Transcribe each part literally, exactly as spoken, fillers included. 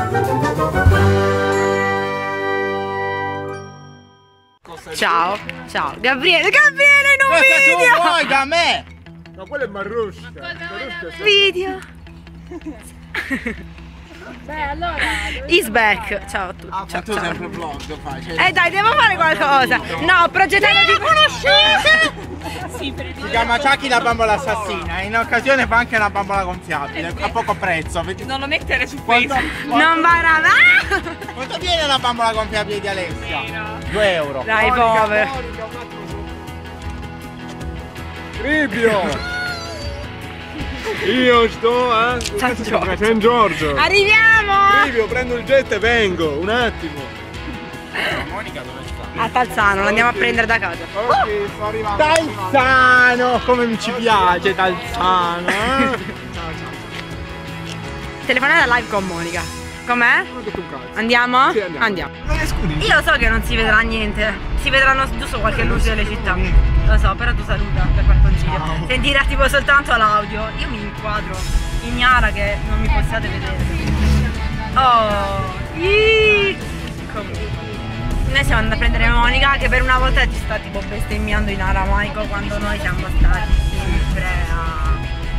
Ciao, ciao, Gabriele, Gabriele in un Cosa video! tu vuoi da me? Ma quello è Marrusca. Video! Beh, allora. Is back! Ciao a tutti! Ah, ciao, tu ciao. sempre vlog fai. Cioè... Eh dai, devo fare qualcosa! No, ho progettato di conoscere! Sì, per il Si chiama Chucky la bambola assassina, in occasione fa anche una bambola gonfiabile, a poco prezzo. Non lo mettere su Quanto, Facebook. quanto, Non va a... quanto viene la bambola gonfiabile di Alessia? due euro. Dai, povero! Ribio! Io sto, eh? San Giorgio. San Giorgio. Arriviamo! Ribio, prendo il jet e vengo, un attimo. Monica dove sta? A Talzano, lo andiamo a prendere da casa. Ok, sto arrivando. Talzano, come mi ci piace Talzano. Eh? Ciao, ciao. Telefonata live con Monica. Com'è? Non ho detto un cazzo. Andiamo? Sì, andiamo. Andiamo. Non è scudi. Io lo so che non si vedrà niente, si vedranno giusto qualche luce delle città. Lo so, però tu saluta per quel consiglio. Sentirà tipo soltanto l'audio. Io mi inquadro ignara che non mi possiate vedere. Oh, iii. Comunque. Noi siamo andati a prendere Monica che per una volta ci sta tipo bestemmiando in aramaico quando noi siamo stati sempre a...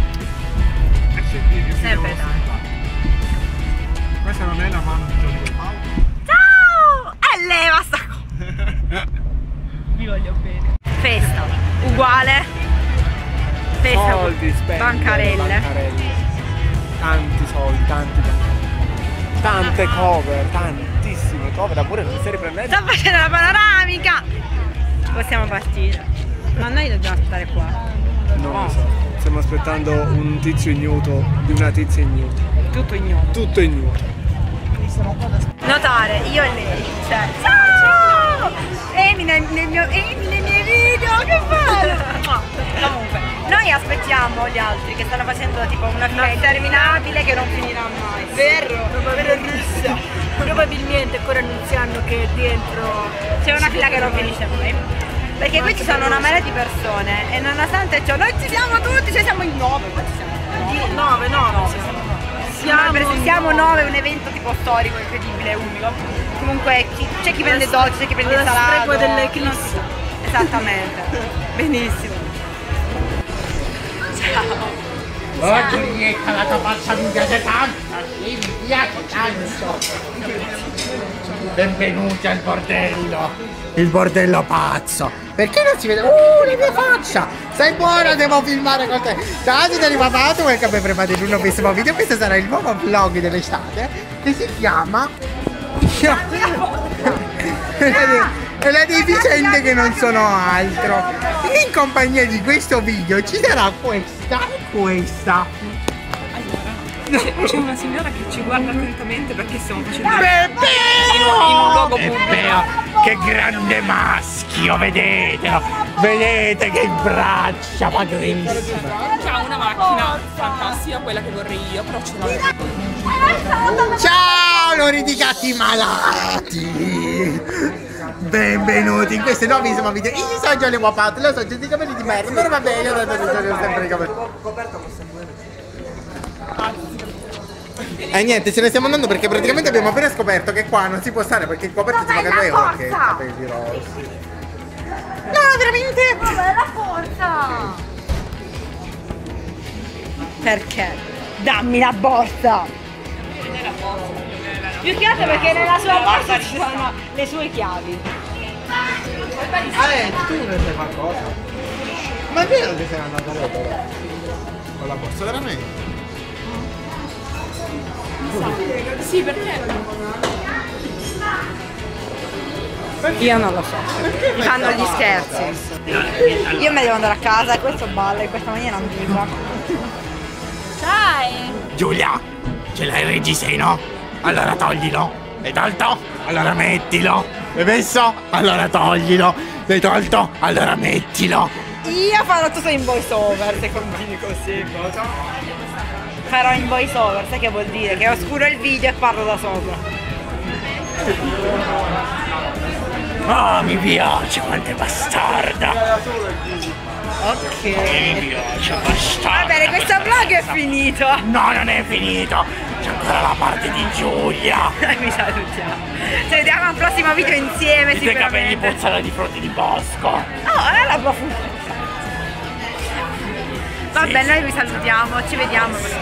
sempre tanto. Questa non è la mano di Giorgio Paolo. Ciao! E leva sta cosa! Vi voglio bene. Festa, uguale. Festa, Soldi spende. bancarelle. Bancarelle. Tanti soldi, tanti bancarelle. Tante cover, tantissime cover, amore non stai riprendendo? Sto facendo la panoramica! Possiamo partire. Ma noi dobbiamo stare qua. Non lo so. Stiamo aspettando un tizio ignoto di una tizia ignota. Tutto ignoto. Tutto ignoto. Notare, io e lei. Cioè, ciao! Amy nel, nel mio, Amy nei miei video, che bello! No, comunque, noi aspettiamo gli altri che stanno facendo tipo una fila interminabile che non finirà mai. Vero? Proprio in Russia. Probabilmente ancora non sanno che dentro C'è una fila che non finisce mai. Perché qui ci sono una marea di persone e nonostante ciò noi ci siamo tutti, cioè siamo in nove. nove, nove. Siamo, siamo nove, un evento tipo storico, incredibile, unico. Comunque chi- c'è chi vende dolci, c'è chi prende il la salato. stregua dell'eclissi. Esattamente. Benissimo. Ciao. Oh Giulietta, la tua faccia mi piace tanto, sì, mi piace tanto. Benvenuti al bordello. Il bordello pazzo. Perché non si vede? Uh, la mia faccia! Sei buona, devo filmare con te. Ciao, siete arrivati, welcome everybody in un nuovissimo video. Questo sarà il nuovo vlog dell'estate che si chiama... E la deficiente che non sono altro. In compagnia di questo video ci sarà questa e questa. C'è una signora che ci guarda attentamente perché stiamo facendo Bebè! in un luogo pubblico. Che grande maschio, vedete? Vedete che braccia magrissime. C'ha una macchina fantastica, quella che vorrei io, però ce l'ho. Ciao, lori di gatti malati. Benvenuti in questo nuovissimo video. Io sono Gianni Guapato, lo so, c'è dei capelli di merda, però va bene, io ho sempre i capelli. E niente, ce ne stiamo andando perché praticamente abbiamo appena scoperto che qua non si può stare perché il coperto si paga due euro. Che capelli rossi. No, veramente! Vabbè, la forza! Perché? Dammi la borsa! Più che altro perché nella sua borsa ci sono le sue chiavi. Eh, tu non sai qualcosa? Ma è vero che sei andata all'opera? Con la borsa, veramente? Sì, perché? Io non lo so. Mi fanno gli scherzi. Io me devo andare a casa e questo balla in questa maniera ambigua. Dai! Giulia, ce l'hai il reggiseno? Allora toglilo. L'hai tolto? Allora mettilo. L'hai messo? Allora toglilo. L'hai tolto? Allora mettilo. Io farò tutto in voice over se continui così. Farò in voice over, sai che vuol dire? Che oscuro il video e parlo da sopra. Oh, mi piace quanto è bastarda. Ok. Mi piace bastarda. Va bene, questo vlog è finito. No, non è finito. C'è ancora la parte di Giulia. Vi salutiamo. Ci vediamo al prossimo video insieme. I tuoi capelli sicuramente. puzzano di frutti di bosco. Oh, è la profumo. Va bene, noi vi salutiamo, ci vediamo.